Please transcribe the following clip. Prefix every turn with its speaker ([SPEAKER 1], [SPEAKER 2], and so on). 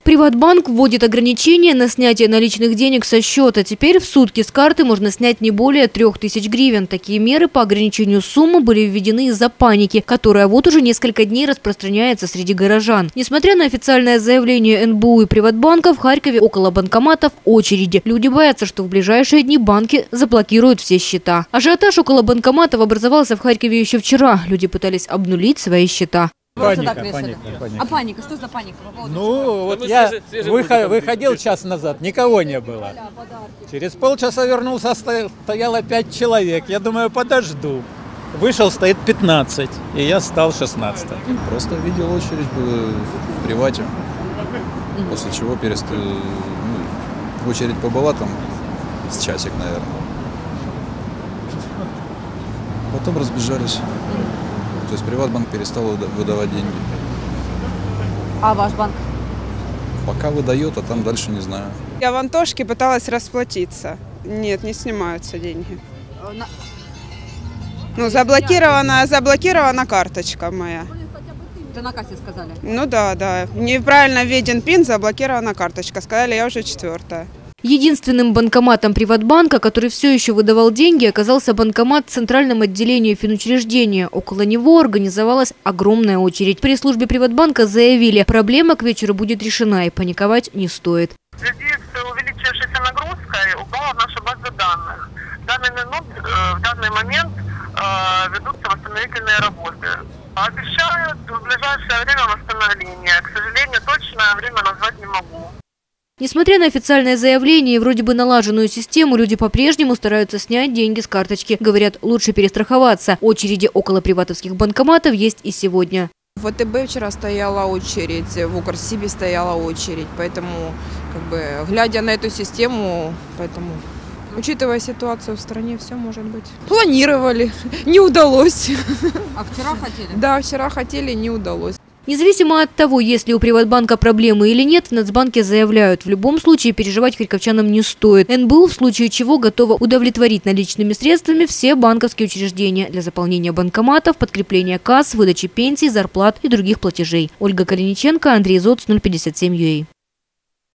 [SPEAKER 1] Приватбанк вводит ограничения на снятие наличных денег со счета. Теперь в сутки с карты можно снять не более 3000 гривен. Такие меры по ограничению суммы были введены из-за паники, которая вот уже несколько дней распространяется среди горожан. Несмотря на официальное заявление НБУ и Приватбанка, в Харькове около банкоматов очереди. Люди боятся, что в ближайшие дни банки заблокируют все счета. Ажиотаж около банкоматов образовался в Харькове еще вчера. Люди пытались обнулить свои счета.
[SPEAKER 2] Паника.
[SPEAKER 3] А паника? Что за паника?
[SPEAKER 2] Ну, вот я выходил час назад, никого не было. Через полчаса вернулся, стояло 5 человек. Я думаю, подожду. Вышел, стоит 15, и я стал 16.
[SPEAKER 4] Просто видел очередь в привате, после чего в очередь побыла там с часик, наверное. Потом разбежались. То есть Приватбанк перестал выдавать деньги.
[SPEAKER 3] А ваш банк?
[SPEAKER 4] Пока выдает, а там дальше не знаю.
[SPEAKER 5] Я в Антошке пыталась расплатиться. Нет, не снимаются деньги. Ну, заблокирована карточка моя.
[SPEAKER 3] Это на кассе сказали?
[SPEAKER 5] Ну да. Неправильно введен ПИН, заблокирована карточка. Сказали, я уже 4-я.
[SPEAKER 1] Единственным банкоматом Приватбанка, который все еще выдавал деньги, оказался банкомат в центральном отделении финучреждения. Около него организовалась огромная очередь. В пресс-службе Приватбанка заявили, проблема к вечеру будет решена и паниковать не стоит.
[SPEAKER 6] В связи с увеличившейся нагрузкой упала наша база данных. В данный момент ведутся восстановительные работы. Обещают в ближайшее время восстановление. К сожалению, точное время назвать не могу.
[SPEAKER 1] Несмотря на официальное заявление и вроде бы налаженную систему, люди по-прежнему стараются снять деньги с карточки. Говорят, лучше перестраховаться. Очереди около приватовских банкоматов есть и сегодня.
[SPEAKER 7] В ВТБ вчера стояла очередь, в Укрсибе стояла очередь. Поэтому, глядя на эту систему, учитывая ситуацию в стране, все может быть. Планировали, не удалось.
[SPEAKER 3] А вчера хотели?
[SPEAKER 7] Да, вчера хотели, не удалось.
[SPEAKER 1] Независимо от того, есть ли у Приватбанка проблемы или нет, в Нацбанке заявляют, в любом случае переживать харьковчанам не стоит. НБУ в случае чего готова удовлетворить наличными средствами все банковские учреждения для заполнения банкоматов, подкрепления касс, выдачи пенсий, зарплат и других платежей. Ольга Калиниченко, Андрей Зоц, 057 UA.